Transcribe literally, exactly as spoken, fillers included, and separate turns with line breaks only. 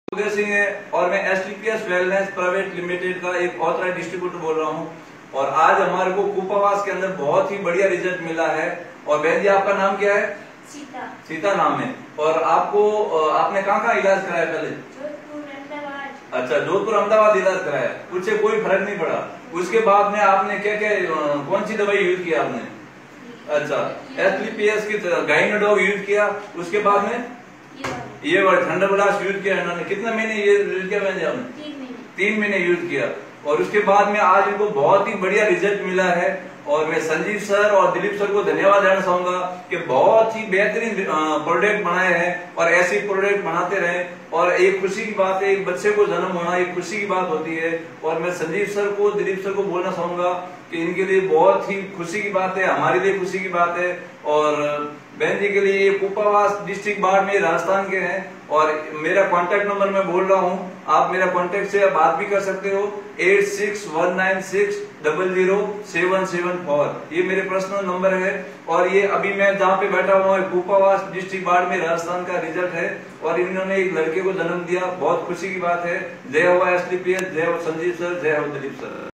उदय सिंह है और मैं S T P S wellness private limited का एक ऑथराइज्ड डिस्ट्रीब्यूटर बोल रहा हूँ। और आज हमारे को कूपावास के अंदर बहुत ही बढ़िया रिजल्ट मिला है। और बहन जी आपका नाम क्या है?
सीता।
सीता नाम है। और आपको आपने कहाँ कहाँ इलाज कराया पहले?
जोधपुर, अहमदाबाद।
अच्छा, जोधपुर अहमदाबाद इलाज कराया, उससे कोई फर्क नहीं पड़ा। उसके बाद में आपने क्या क्या कौन सी दवाई यूज किया आपने? अच्छा, एस टी पी एस की गाइनोडॉग यूज किया। उसके बाद में ये वर्ड थंडर ब्लास्ट यूज किया इन्होंने। कितने महीने ये यूज किया मैंने? आपने
तीन महीने
तीन महीने यूज किया। और उसके बाद में आज इनको बहुत ही बढ़िया रिजल्ट मिला है। और मैं संजीव सर और दिलीप सर को धन्यवाद देना चाहूंगा कि बहुत ही बेहतरीन प्रोडक्ट बनाए हैं और ऐसे प्रोडक्ट बनाते रहे। और एक खुशी की बात है, एक बच्चे को जन्म होना एक खुशी की बात होती है। और मैं संजीव सर को, दिलीप सर को बोलना चाहूंगा कि इनके लिए बहुत ही खुशी की बात है, हमारे लिए खुशी की बात है। और बहन जी के लिए कूपावास डिस्ट्रिक्ट बाड़मेर राजस्थान के हैं। और मेरा कांटेक्ट नंबर मैं बोल रहा हूँ, आप मेरा कांटेक्ट से बात भी कर सकते हो। Eight six one nine six double zero seven seven four ये मेरे पर्सनल नंबर है। और ये अभी मैं जहाँ पे बैठा हुआ हूँ कूपावास डिस्ट्रिक्ट बाड़मेर राजस्थान का रिजल्ट है। और इन्होंने एक लड़के को जन्म दिया, बहुत खुशी की बात है। जय हो एस टी पी एस, जय हो संजीव सर, जय हो दिलीप सर।